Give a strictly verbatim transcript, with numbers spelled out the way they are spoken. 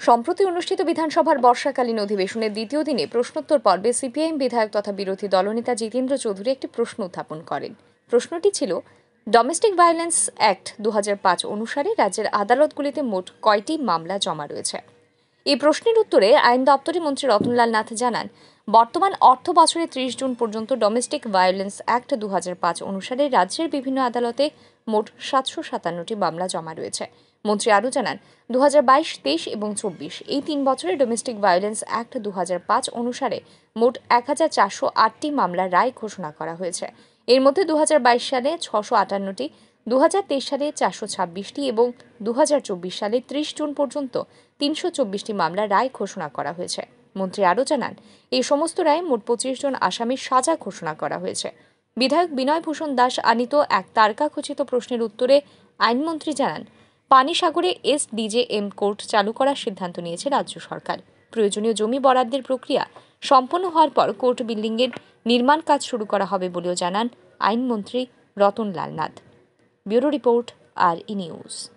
সম্প্রতি অনুষ্ঠিত বিধানসভার বর্ষাকালীন অধিবেশনের দ্বিতীয় দিনে প্রশ্নোত্তর পর্বে সিপিআইএম বিধায়ক তথা বিরোধী দলনেতা জিতেন্দ্র চৌধুরী একটি প্রশ্ন উত্থাপন করেন। প্রশ্নটি ছিল, ডোমেস্টিক ভায়োলেন্স অ্যাক্ট দু হাজার পাঁচ অনুসারে রাজ্যের আদালতগুলিতে মোট কয়টি মামলা জমা রয়েছে। এই প্রশ্নের উত্তরে আইন দপ্তরের মন্ত্রী রতনলাল নাথ জানান, বর্তমান অর্থ বছরে ত্রিশ জুন পর্যন্ত ডোমেস্টিক ভায়োলেন্স অ্যাক্ট দু হাজার পাঁচ অনুসারে রাজ্যের বিভিন্ন আদালতে মোট সাতশো সাতান্নটি মামলা জমা রয়েছে। মন্ত্রী আরও জানান, দু হাজার বাইশ তেইশ এবং চব্বিশ এই তিন বছরে ডোমেস্টিক ভায়োলেন্স অ্যাক্ট দু হাজার পাঁচ অনুসারে মোট এক হাজার চারশো আটটি মামলার রায় ঘোষণা করা হয়েছে। এর মধ্যে দু হাজার বাইশ সালে ছশো আটান্নটি, দু হাজার তেইশ সালে চারশো ছাব্বিশটি এবং দু হাজার চব্বিশ সালে ত্রিশ জুন পর্যন্ত তিনশো চব্বিশটি মামলার রায় ঘোষণা করা হয়েছে। মন্ত্রী আরও জানান, এই সমস্ত রায়ে মোট পঁচিশ জন আসামির সাজা ঘোষণা করা হয়েছে। বিধায়ক বিনয় ভূষণ দাস আনিত এক তারকাখচিত প্রশ্নের উত্তরে আইনমন্ত্রী জানান, পানিসাগরে এসডিজেএম কোর্ট চালু করার সিদ্ধান্ত নিয়েছে রাজ্য সরকার। প্রয়োজনীয় জমি বরাদ্দের প্রক্রিয়া সম্পন্ন হওয়ার পর কোর্ট বিল্ডিংয়ের নির্মাণ কাজ শুরু করা হবে বলেও জানান আইনমন্ত্রী রতনলাল নাথ। ব্যুরো রিপোর্ট, আর ই নিউজ।